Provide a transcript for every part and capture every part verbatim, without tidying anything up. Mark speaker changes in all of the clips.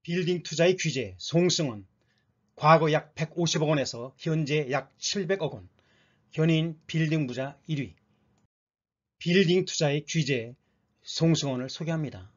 Speaker 1: 빌딩 투자의 규제 송승헌. 과거 약 백오십억 원에서 현재 약 칠백억 원. 현인 빌딩 부자 일 위. 빌딩 투자의 규제 송승헌을 소개합니다.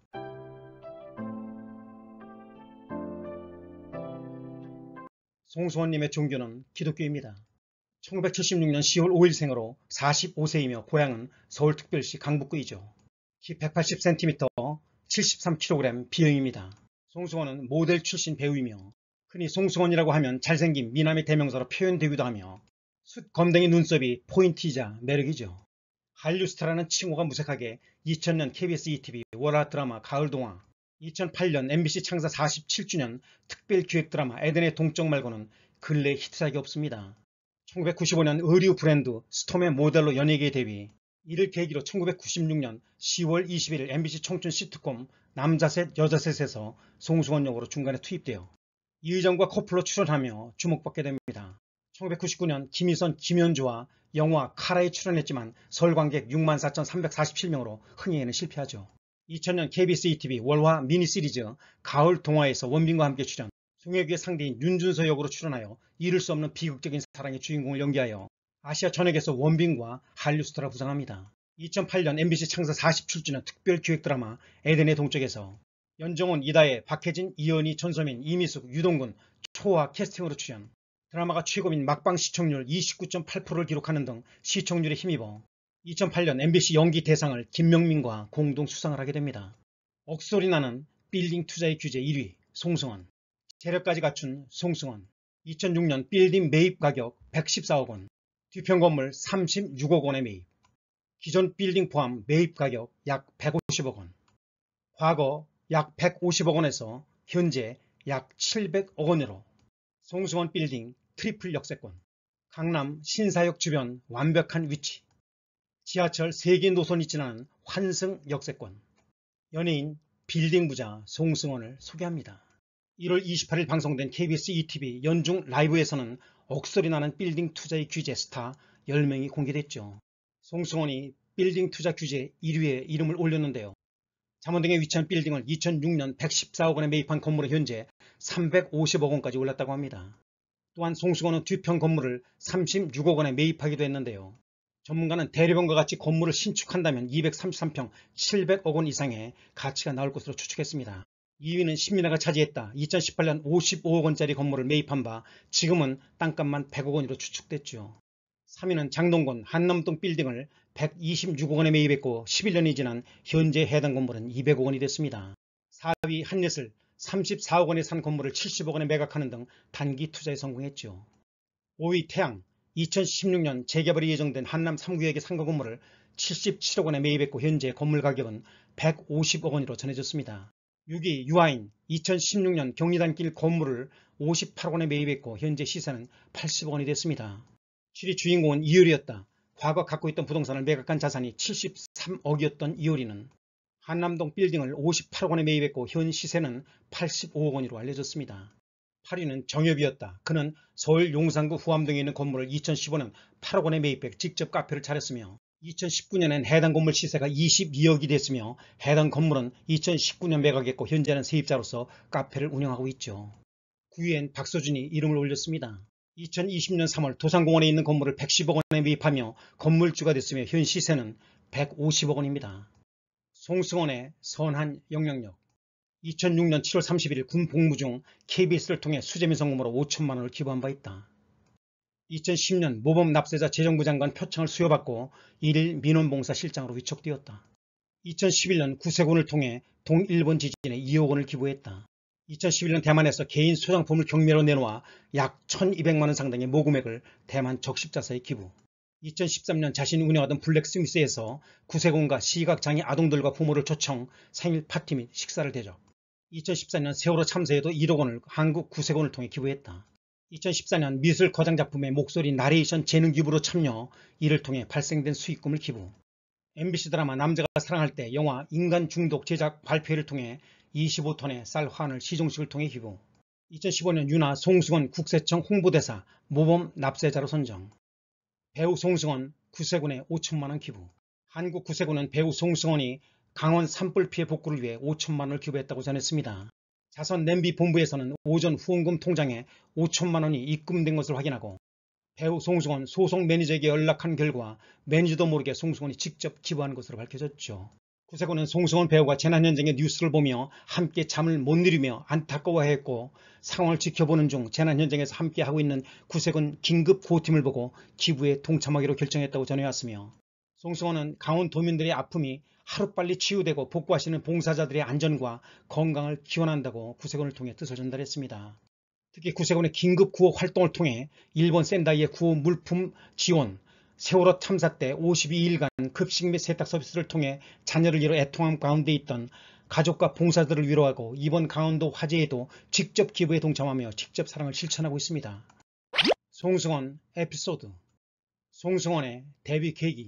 Speaker 1: 송승헌님의 종교는 기독교입니다. 천구백칠십육 년 시월 오일 생으로 사십오 세이며 고향은 서울특별시 강북구이죠. 키 백팔십 센티미터, 칠십삼 킬로그램 비형입니다. 송승헌은 모델 출신 배우이며 흔히 송승헌이라고 하면 잘생긴 미남의 대명사로 표현되기도 하며 숫 검댕이 눈썹이 포인트이자 매력이죠. 한류스타라는 칭호가 무색하게 이천 년 케이비에스 이티비 월화 드라마 가을동화, 이천팔 년 엠비씨 창사 사십칠 주년 특별기획 드라마 에덴의 동쪽 말고는 근래 히트작이 없습니다. 천구백구십오 년 의류 브랜드 스톰의 모델로 연예계에 데뷔, 이를 계기로 천구백구십육 년 시월 이십일일 엠비씨 청춘 시트콤 남자셋 여자셋에서 송승헌 역으로 중간에 투입되어 이의정과 커플로 출연하며 주목받게 됩니다. 천구백구십구 년 김희선, 김현주와 영화 카라에 출연했지만 설관객 육만 사천삼백사십칠 명으로 흥행에는 실패하죠. 이천 년 케이비에스 이티비 월화 미니시리즈 가을 동화에서 원빈과 함께 출연, 송혜교의 상대인 윤준서 역으로 출연하여 이룰 수 없는 비극적인 사랑의 주인공을 연기하여 아시아 전역에서 원빈과 한류스타라 부상합니다. 이천팔 년 엠비씨 창사 사십칠 주년 특별기획 드라마 에덴의 동쪽에서 연정훈, 이다혜, 박혜진, 이연희, 전소민, 이미숙, 유동근, 초화 캐스팅으로 출연, 드라마가 최고인 막방 시청률 이십구 점 팔 퍼센트를 기록하는 등 시청률에 힘입어 이천팔 년 엠비씨 연기 대상을 김명민과 공동 수상을 하게 됩니다. 억소리 나는 빌딩 투자의 규제 일 위 송승헌. 재력까지 갖춘 송승헌. 이천육 년 빌딩 매입 가격 백십사억 원, 뒤편 건물 삼십육억 원의 매입, 기존 빌딩 포함 매입 가격 약 백오십억 원, 과거 약 백오십억 원에서 현재 약 칠백억 원으로 송승헌 빌딩 트리플 역세권, 강남 신사역 주변 완벽한 위치, 지하철 세 개 노선이 지나는 환승 역세권. 연예인 빌딩 부자 송승헌을 소개합니다. 일월 이십팔일 방송된 케이비에스 이티비 연중 라이브에서는 억소리 나는 빌딩 투자의 규제 스타 열 명이 공개됐죠. 송승헌이 빌딩 투자 규제 일 위에 이름을 올렸는데요. 잠원동에 위치한 빌딩을 이천육 년 백십사억 원에 매입한 건물은 현재 삼백오십억 원까지 올랐다고 합니다. 또한 송승헌은 뒤편 건물을 삼십육억 원에 매입하기도 했는데요. 전문가는 대류변과 같이 건물을 신축한다면 이백삼십삼 평 칠백억 원 이상의 가치가 나올 것으로 추측했습니다. 이 위는 신민아가 차지했다. 이천십팔 년 오십오억 원짜리 건물을 매입한 바 지금은 땅값만 백억 원으로 추측됐죠. 삼 위는 장동건 한남동 빌딩을 백이십육억 원에 매입했고 십일 년이 지난 현재 해당 건물은 이백억 원이 됐습니다. 사 위 한예슬 삼십사억 원에 산 건물을 칠십억 원에 매각하는 등 단기 투자에 성공했죠. 오 위 태양 이천십육 년 재개발이 예정된 한남 삼 구역의 상가 건물을 칠십칠억 원에 매입했고 현재 건물 가격은 백오십억 원으로 전해졌습니다. 육 위 유아인 이천십육 년 경리단길 건물을 오십팔억 원에 매입했고 현재 시세는 팔십억 원이 됐습니다. 칠 위 주인공은 이효리였다. 과거 갖고 있던 부동산을 매각한 자산이 칠십삼억이었던 이효리는 한남동 빌딩을 오십팔억 원에 매입했고 현 시세는 팔십오억 원으로 알려졌습니다. 팔 위는 정엽이었다. 그는 서울 용산구 후암동에 있는 건물을 이천십오 년 팔억 원에 매입해 직접 카페를 차렸으며 이천십구 년엔 해당 건물 시세가 이십이억이 됐으며 해당 건물은 이천십구 년 매각했고 현재는 세입자로서 카페를 운영하고 있죠. 구 위엔 박서준이 이름을 올렸습니다. 이천이십 년 삼월 도산공원에 있는 건물을 백십억 원에 매입하며 건물주가 됐으며 현 시세는 백오십억 원입니다. 송승헌의 선한 영향력. 이천육 년 칠월 삼십일일 군 복무 중 케이비에스를 통해 수재민 성금으로 오천만 원을 기부한 바 있다. 이천십 년 모범 납세자 재정부 장관 표창을 수여받고 일일 민원봉사 실장으로 위촉되었다. 이천십일 년 구세군을 통해 동일본 지진에 이억 원을 기부했다. 이천십일 년 대만에서 개인 소장품을 경매로 내놓아 약 천이백만 원 상당의 모금액을 대만 적십자사에 기부. 이천십삼 년 자신이 운영하던 블랙스미스에서 구세군과 시각장애 아동들과 부모를 초청 생일 파티 및 식사를 대접. 이천십사 년 세월호 참사에도 일억 원을 한국 구세군을 통해 기부했다. 이천십사 년 미술 거장작품의 목소리 나레이션 재능 기부로 참여, 이를 통해 발생된 수익금을 기부. 엠비씨 드라마 남자가 사랑할 때 영화 인간 중독 제작 발표회를 통해 이십오 톤의 쌀 환을 시종식을 통해 기부. 이천십오 년 윤아 송승헌 국세청 홍보대사 모범 납세자로 선정. 배우 송승헌 구세군에 오천만 원 기부. 한국 구세군은 배우 송승헌이 강원 산불 피해 복구를 위해 오천만 원을 기부했다고 전했습니다. 자선 냄비 본부에서는 오전 후원금 통장에 오천만 원이 입금된 것을 확인하고 배우 송승헌 소속 매니저에게 연락한 결과 매니저도 모르게 송승헌이 직접 기부한 것으로 밝혀졌죠. 구세군은 송승헌 배우가 재난 현장의 뉴스를 보며 함께 잠을 못 이루며 안타까워했고 상황을 지켜보는 중 재난 현장에서 함께 하고 있는 구세군 긴급 구호팀을 보고 기부에 동참하기로 결정했다고 전해왔으며 송승헌은 강원도민들의 아픔이 하루빨리 치유되고 복구하시는 봉사자들의 안전과 건강을 기원한다고 구세군을 통해 뜻을 전달했습니다. 특히 구세군의 긴급 구호 활동을 통해 일본 센다이의 구호 물품 지원, 세월호 참사 때 오십이 일간 급식 및 세탁 서비스를 통해 자녀를 잃어 애통함 가운데 있던 가족과 봉사자들을 위로하고 이번 강원도 화재에도 직접 기부에 동참하며 직접 사랑을 실천하고 있습니다. 송승헌 에피소드. 송승헌의 데뷔 계기.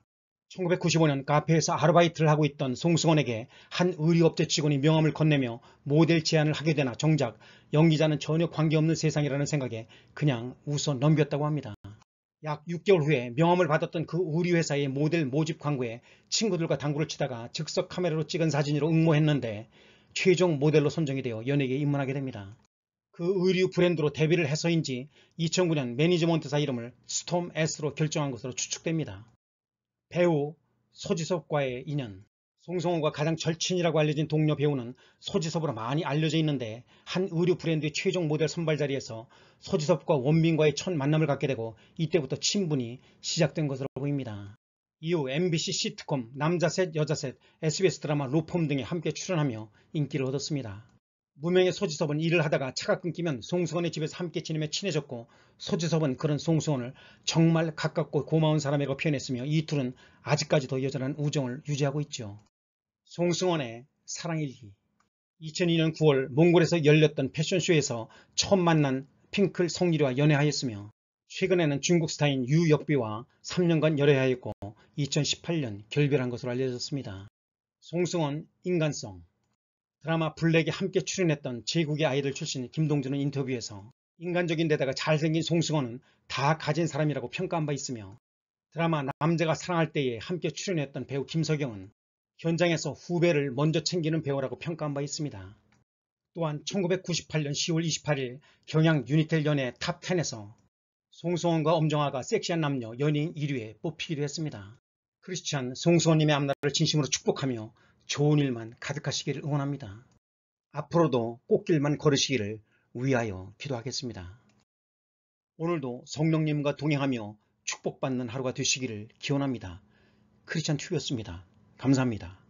Speaker 1: 천구백구십오 년 카페에서 아르바이트를 하고 있던 송승헌에게 한 의류업체 직원이 명함을 건네며 모델 제안을 하게 되나 정작 연기자는 전혀 관계없는 세상이라는 생각에 그냥 웃어 넘겼다고 합니다. 약 육 개월 후에 명함을 받았던 그 의류회사의 모델 모집 광고에 친구들과 당구를 치다가 즉석 카메라로 찍은 사진으로 응모했는데 최종 모델로 선정이 되어 연예계에 입문하게 됩니다. 그 의류 브랜드로 데뷔를 해서인지 이천구 년 매니지먼트사 이름을 스톰 S로 결정한 것으로 추측됩니다. 배우 소지섭과의 인연. 송승헌과 가장 절친이라고 알려진 동료 배우는 소지섭으로 많이 알려져 있는데 한 의류 브랜드의 최종 모델 선발 자리에서 소지섭과 원빈과의 첫 만남을 갖게 되고 이때부터 친분이 시작된 것으로 보입니다. 이후 엠비씨 시트콤 남자셋 여자셋, 에스비에스 드라마 로펌 등에 함께 출연하며 인기를 얻었습니다. 무명의 소지섭은 일을 하다가 차가 끊기면 송승헌의 집에서 함께 지내며 친해졌고 소지섭은 그런 송승헌을 정말 가깝고 고마운 사람이라고 표현했으며 이 둘은 아직까지도 여전한 우정을 유지하고 있죠. 송승헌의 사랑일기. 이천이 년 구월 몽골에서 열렸던 패션쇼에서 처음 만난 핑클 성유리와 연애하였으며 최근에는 중국 스타인 유역비와 삼 년간 열애하였고 이천십팔 년 결별한 것으로 알려졌습니다. 송승헌 인간성. 드라마 블랙에 함께 출연했던 제국의 아이들 출신 김동준은 인터뷰에서 인간적인 데다가 잘생긴 송승헌은 다 가진 사람이라고 평가한 바 있으며 드라마 남자가 사랑할 때에 함께 출연했던 배우 김석영은 현장에서 후배를 먼저 챙기는 배우라고 평가한 바 있습니다. 또한 천구백구십팔 년 시월 이십팔일 경향 유니텔 연예 탑 텐에서 송승헌과 엄정화가 섹시한 남녀 연예인 일 위에 뽑히기도 했습니다. 크리스찬 송승헌님의 앞날을 진심으로 축복하며 좋은 일만 가득하시기를 응원합니다. 앞으로도 꽃길만 걸으시기를 위하여 기도하겠습니다. 오늘도 성령님과 동행하며 축복받는 하루가 되시기를 기원합니다. 크리스찬 튜브였습니다. 감사합니다.